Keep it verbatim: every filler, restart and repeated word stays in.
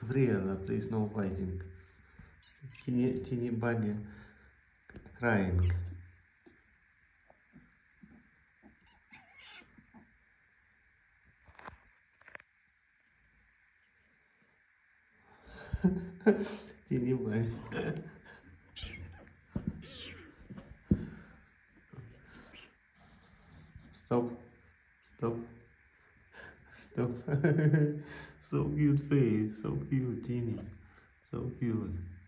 Gabriela, please no fighting. Teeny, teeny bunny crying. Teeny bunny. Stop. Stop. Stop. So cute face. So cute, teeny. So cute.